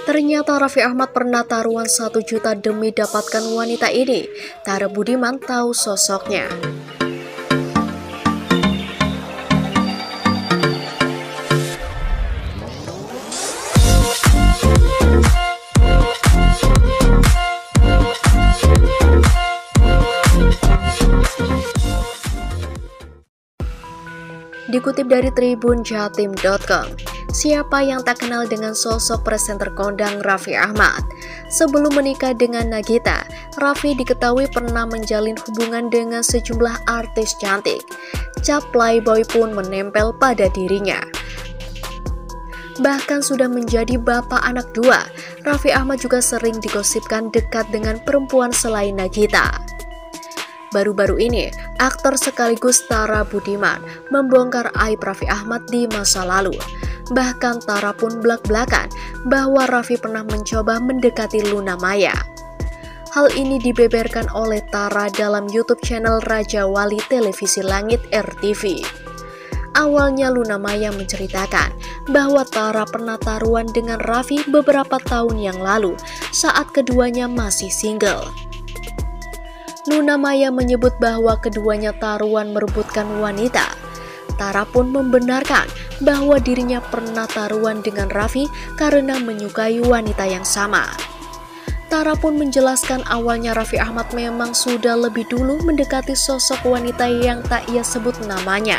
Ternyata Raffi Ahmad pernah taruhan 1 juta demi dapatkan wanita ini. Tara Budiman tahu sosoknya. Dikutip dari tribunjatim.com, siapa yang tak kenal dengan sosok presenter kondang Raffi Ahmad? Sebelum menikah dengan Nagita, Raffi diketahui pernah menjalin hubungan dengan sejumlah artis cantik. Cap playboy pun menempel pada dirinya. Bahkan sudah menjadi bapak anak 2, Raffi Ahmad juga sering digosipkan dekat dengan perempuan selain Nagita. Baru-baru ini, aktor sekaligus Tara Budiman membongkar aib Raffi Ahmad di masa lalu. Bahkan Tara pun belak-belakan bahwa Raffi pernah mencoba mendekati Luna Maya. Hal ini dibeberkan oleh Tara dalam YouTube channel Raja Wali Televisi Langit RTV. Awalnya Luna Maya menceritakan bahwa Tara pernah taruhan dengan Raffi beberapa tahun yang lalu saat keduanya masih single. Luna Maya menyebut bahwa keduanya taruhan merebutkan wanita. Tara pun membenarkan bahwa dirinya pernah taruhan dengan Raffi karena menyukai wanita yang sama. Tara pun menjelaskan awalnya Raffi Ahmad memang sudah lebih dulu mendekati sosok wanita yang tak ia sebut namanya.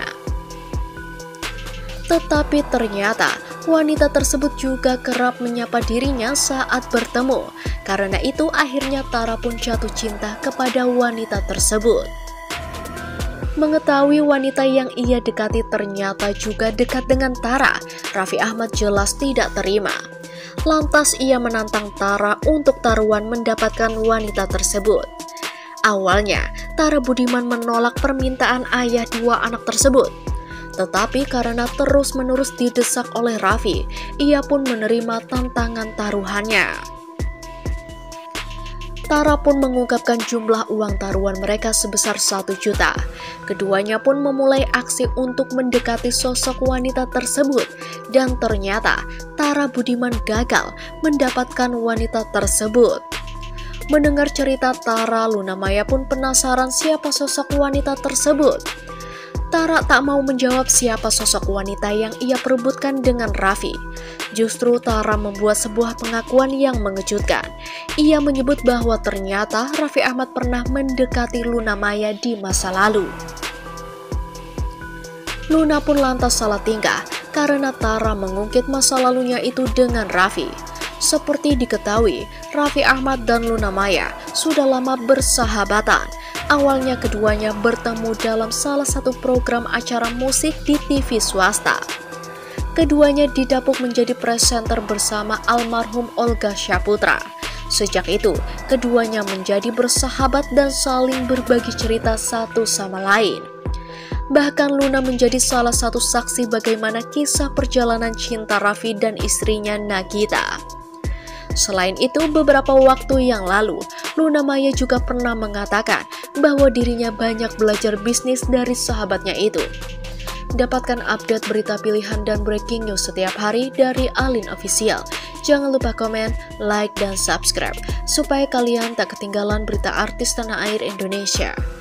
Tetapi ternyata wanita tersebut juga kerap menyapa dirinya saat bertemu. Karena itu akhirnya Tara pun jatuh cinta kepada wanita tersebut. Mengetahui wanita yang ia dekati ternyata juga dekat dengan Tara, Raffi Ahmad jelas tidak terima. Lantas ia menantang Tara untuk taruhan mendapatkan wanita tersebut. Awalnya, Tara Budiman menolak permintaan ayah 2 anak tersebut. Tetapi karena terus-menerus didesak oleh Raffi, ia pun menerima tantangan taruhannya. Tara pun mengungkapkan jumlah uang taruhan mereka sebesar 1 juta. Keduanya pun memulai aksi untuk mendekati sosok wanita tersebut. Dan ternyata Tara Budiman gagal mendapatkan wanita tersebut. Mendengar cerita Tara, Luna Maya pun penasaran siapa sosok wanita tersebut. Tara tak mau menjawab siapa sosok wanita yang ia perebutkan dengan Raffi. Justru Tara membuat sebuah pengakuan yang mengejutkan. Ia menyebut bahwa ternyata Raffi Ahmad pernah mendekati Luna Maya di masa lalu. Luna pun lantas salah tingkah karena Tara mengungkit masa lalunya itu dengan Raffi. Seperti diketahui, Raffi Ahmad dan Luna Maya sudah lama bersahabatan. Awalnya keduanya bertemu dalam salah satu program acara musik di TV swasta. Keduanya didapuk menjadi presenter bersama almarhum Olga Syaputra. Sejak itu, keduanya menjadi bersahabat dan saling berbagi cerita satu sama lain. Bahkan Luna menjadi salah satu saksi bagaimana kisah perjalanan cinta Raffi dan istrinya Nagita. Selain itu, beberapa waktu yang lalu, Luna Maya juga pernah mengatakan bahwa dirinya banyak belajar bisnis dari sahabatnya itu. Dapatkan update berita pilihan dan breaking news setiap hari dari Alin Official. Jangan lupa komen, like, dan subscribe, supaya kalian tak ketinggalan berita artis tanah air Indonesia.